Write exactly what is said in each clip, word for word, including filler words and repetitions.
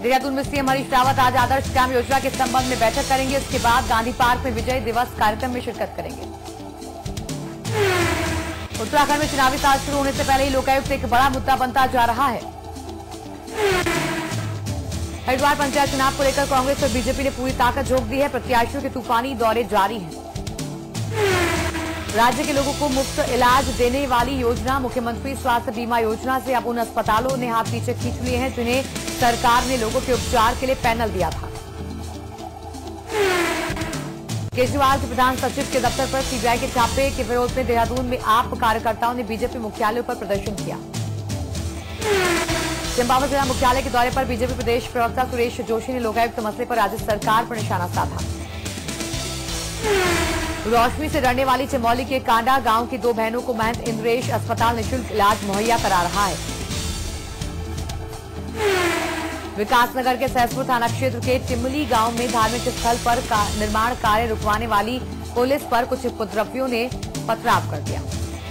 देहरादून में सीएम हरीश रावत आज आदर्श ग्राम योजना के संबंध में बैठक करेंगे। उसके बाद गांधी पार्क में विजय दिवस कार्यक्रम में शिरकत करेंगे। उत्तराखंड में चुनावी साल शुरू होने से पहले ही लोकायुक्त एक बड़ा मुद्दा बनता जा रहा है। हरिद्वार पंचायत चुनाव को लेकर कांग्रेस और बीजेपी ने पूरी ताकत झोंक दी है। प्रत्याशियों के तूफानी दौरे जारी हैं। राज्य के लोगों को मुफ्त इलाज देने वाली योजना मुख्यमंत्री स्वास्थ्य बीमा योजना से अब उन अस्पतालों ने हाथ पीछे खींच लिए हैं जिन्हें सरकार ने लोगों के उपचार के लिए पैनल दिया था। केजरीवाल के प्रधान सचिव के दफ्तर पर सीबीआई के छापे के विरोध में देहरादून में आप कार्यकर्ताओं ने बीजेपी मुख्यालय पर प्रदर्शन किया। चंपावत जिला मुख्यालय के दौरे पर बीजेपी प्रदेश प्रवक्ता सुरेश जोशी ने लोकायुक्त मसले पर राज्य सरकार पर निशाना साधा। रोशनी से डरने वाली चमौली के कांडा गांव की दो बहनों को महंत इंद्रेश अस्पताल निःशुल्क इलाज मुहैया करा रहा है। विकासनगर के सहसपुर थाना क्षेत्र के टिमली गांव में धार्मिक स्थल पर का, निर्माण कार्य रुकवाने वाली पुलिस पर कुछ उपद्रवियों ने पथराव कर दिया।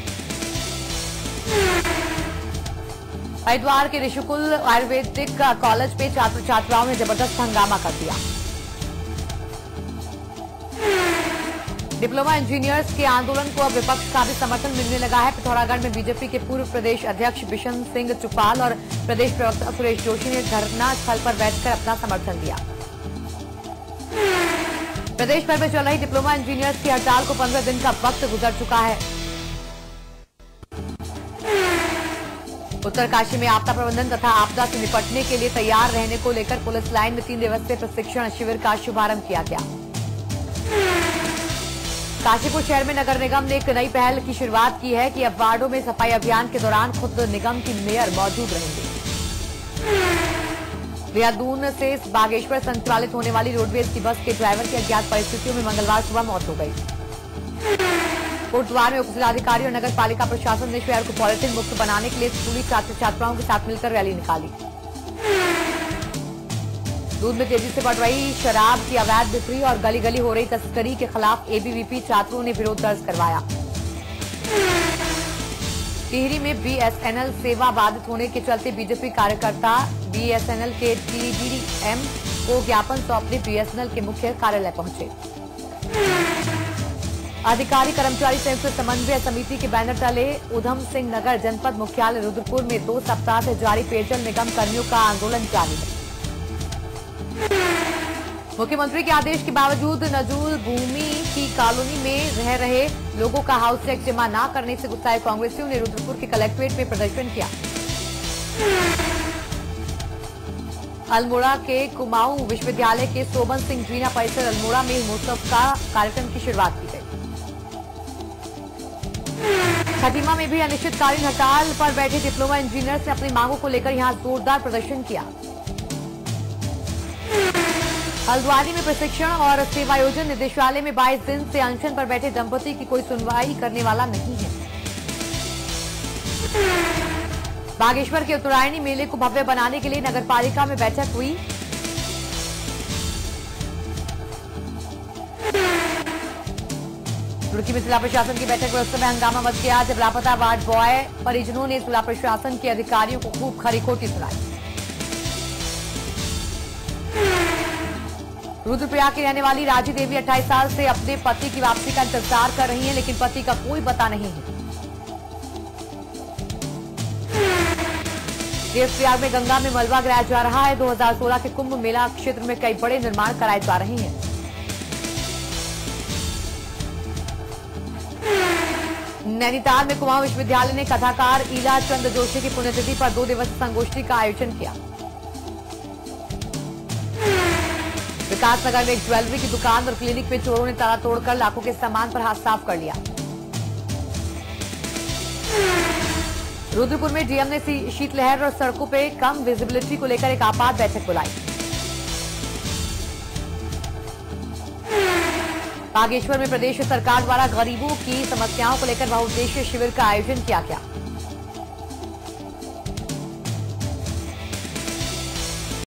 हरिद्वार के ऋषिकुल आयुर्वेदिक कॉलेज में छात्र छात्राओं ने जबरदस्त हंगामा कर दिया। डिप्लोमा इंजीनियर्स के आंदोलन को अब विपक्ष का भी समर्थन मिलने लगा है। पिथौरागढ़ में बीजेपी के पूर्व प्रदेश अध्यक्ष बिशन सिंह चुपाल और प्रदेश प्रवक्ता सुरेश जोशी ने धरना स्थल पर बैठकर अपना समर्थन दिया। प्रदेश भर में चल रही डिप्लोमा इंजीनियर्स की हड़ताल को पंद्रह दिन का वक्त गुजर चुका है। उत्तरकाशी में आपदा प्रबंधन तथा आपदा से निपटने के लिए तैयार रहने को लेकर पुलिस लाइन में तीन दिवसीय प्रशिक्षण शिविर का शुभारंभ किया गया। काशीपुर शहर में नगर निगम ने एक नई पहल की शुरुआत की है कि अब वार्डों में सफाई अभियान के दौरान खुद निगम की मेयर मौजूद रहेंगे। देहरादून से बागेश्वर संचालित होने वाली रोडवेज की बस के ड्राइवर की अज्ञात परिस्थितियों में मंगलवार सुबह मौत हो गई। कोटद्वार में उप जिलाधिकारी और नगर पालिका प्रशासन ने शहर को पॉलिथीन मुक्त बनाने के लिए स्कूली छात्र छात्राओं के साथ मिलकर रैली निकाली। दूध में तेजी से बढ़ रही शराब की अवैध बिक्री और गली गली हो रही तस्करी के खिलाफ एबीवीपी छात्रों ने विरोध दर्ज करवाया। टिहरी में बीएसएनएल सेवा बाधित होने के चलते बीजेपी कार्यकर्ता बीएसएनएल के टीडीएम को ज्ञापन सौंपने बीएसएनएल के मुख्य कार्यालय पहुंचे। अधिकारी कर्मचारी संयुक्त समन्वय समिति के बैनर तले उधम सिंह नगर जनपद मुख्यालय रुद्रपुर में दो सप्ताह से जारी पेयजल निगम कर्मियों का आंदोलन जारी है। मुख्यमंत्री के आदेश के बावजूद नजूल भूमि की कॉलोनी में रह रहे लोगों का हाउस टैक्स जमा न करने से गुस्साए कांग्रेसियों ने रुद्रपुर के कलेक्ट्रेट में प्रदर्शन किया। अल्मोड़ा के कुमाऊं विश्वविद्यालय के सोबन सिंह जीना परिसर अल्मोड़ा में महोत्सव का कार्यक्रम की शुरुआत की गई। खटीमा में भी अनिश्चितकालीन हड़ताल पर बैठे डिप्लोमा इंजीनियर्स ने अपनी मांगों को लेकर यहां जोरदार प्रदर्शन किया। हल्द्वानी में प्रशिक्षण और सेवायोजन निदेशालय में बाईस दिन से अनशन पर बैठे दंपति की कोई सुनवाई करने वाला नहीं है। बागेश्वर के उत्तरायणी मेले को भव्य बनाने के लिए नगर पालिका में बैठक हुई। रुड़की में जिला प्रशासन की बैठक में उस समय हंगामा मच गया जब लापता वार्ड बॉय परिजनों ने जिला प्रशासन के अधिकारियों को खूब खरी खोटी सुनाई। रुद्रप्रयाग की रहने वाली राजी देवी अट्ठाईस साल से अपने पति की वापसी का इंतजार कर रही हैं, लेकिन पति का कोई पता नहीं है। देवप्रयाग में गंगा में मलबा गिराया जा रहा है। दो हज़ार सोलह के कुंभ मेला क्षेत्र में कई बड़े निर्माण कराए जा रहे हैं। नैनीताल में कुमाऊं विश्वविद्यालय ने कथाकार ईला चंद जोशी की पुण्यतिथि पर दो दिवसीय संगोष्ठी का आयोजन किया। विकासनगर में एक ज्वेलरी की दुकान और क्लिनिक में चोरों ने ताला तोड़कर लाखों के सामान पर हाथ साफ कर लिया। रुद्रपुर में डीएम ने शीतलहर और सड़कों पे कम विजिबिलिटी को लेकर एक आपात बैठक बुलाई। बागेश्वर में प्रदेश सरकार द्वारा गरीबों की समस्याओं को लेकर बहुउद्देशीय शिविर का आयोजन किया गया।